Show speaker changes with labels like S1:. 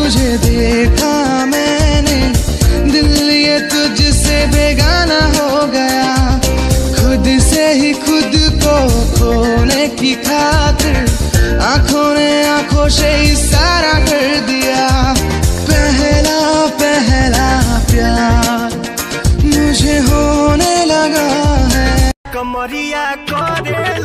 S1: तुझे देखा मैंने, दिल ये तुझसे बेगाना हो गया। खुद से ही खुद को खोने की खातिर आंखों ने आंखों से इशारा कर दिया। पहला पहला प्यार मुझे होने लगा है।
S2: कमरिया करे